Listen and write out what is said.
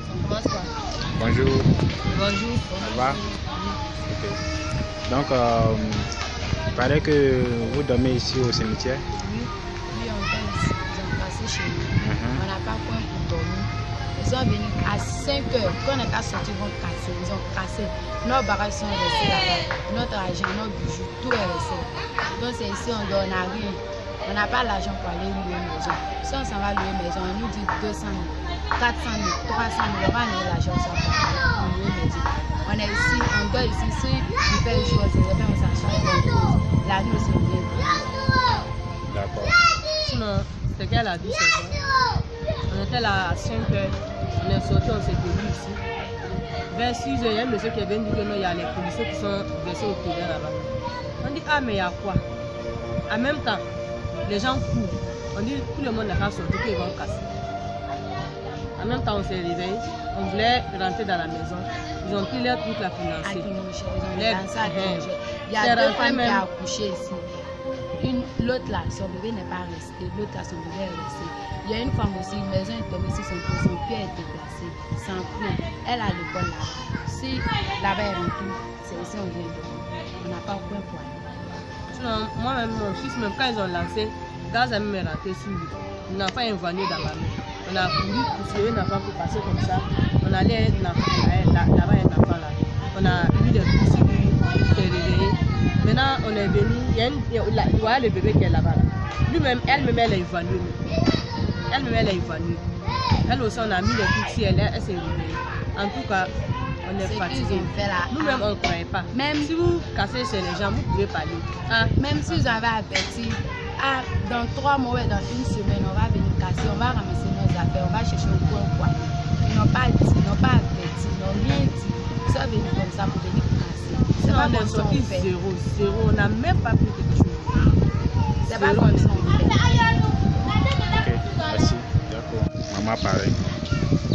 Commence quoi? Bonjour. Bonjour. Ça va? Ok. Donc, il paraît que vous dormez ici au cimetière? Oui, on vient ici. Ils ont passé chez nous. On n'a pas coin pour dormir. Ils sont venus à 5 heures. Quand on est sorti, ils vont casser. Ils ont cassé. Nos bagages sont restés là-bas. Notre argent, nos bijoux, tout est resté. Donc c'est ici, on dort, on n'a rien. On n'a pas l'argent pour aller louer une maison. Si on s'en va louer une maison, on nous dit 200 000, 400 000, 300 000. On va amener l'argent pour louer une maison. On est ici, on dort ici. Si il fait une chose, on s'achète. La nuit aussi, on vient. D'accord. Sinon, c'est qu'elle a dit, c'est ça. On était là à 5 heures. On est sorti, on s'est tenu ici. Vers 6 heures, il y a un monsieur qui est venu dire que non, il y a les policiers qui sont versés au privé là-bas. On dit, ah, mais il y a quoi? En même temps, les gens courent. On dit, tout le monde n'a pas sorti, qu'ils vont casser. En même temps, on s'est réveillé. On voulait rentrer dans la maison. Ils ont pris leur truc là pour lancer. Il y a deux femmes qui ont accouché ici. L'autre là, son bébé n'est pas resté. L'autre là, son bébé est resté. Il y a une femme aussi, une maison est tombée sur son pied a été placé, sans plus. Elle a le bon là. Si là-bas est rentré, c'est ici on vient. On n'a pas point pour aller. Sinon, moi-même, mon fils, même quand ils ont lancé, gaz a mis rentré sur lui. L'enfant est venu dans ma main. On a voulu pousser un enfant pour passer comme ça. On allait un enfant là-bas, un enfant là. On a mis des coups sur lui, il s'est réveillé. Maintenant, on est venu, il y a le bébé qui est là-bas. Là. Lui-même, elle-même, elle est évanouie. Elle-même, elle est évanouie. Elle aussi, on a mis les coups sur elle, elle s'est réveillée. En tout cas, on est fatigué. Nous-même, on ne croyait pas. Même si vous cassez chez les gens, vous pouvez parler. Ah. Même si vous avez averti, dans 3 mois, dans une semaine, on va venir casser, on va ramasser nos affaires, on va chercher au coin quoi. Ils n'ont pas dit, ils n'ont pas averti, ils n'ont rien dit. Ils sont venus comme ça pour venir casser. C'est pas comme ça on fait. Zéro, on n'a même pas pris quelque chose. C'est pas comme ça on fait. Ok, merci. D'accord. Maman, pareil.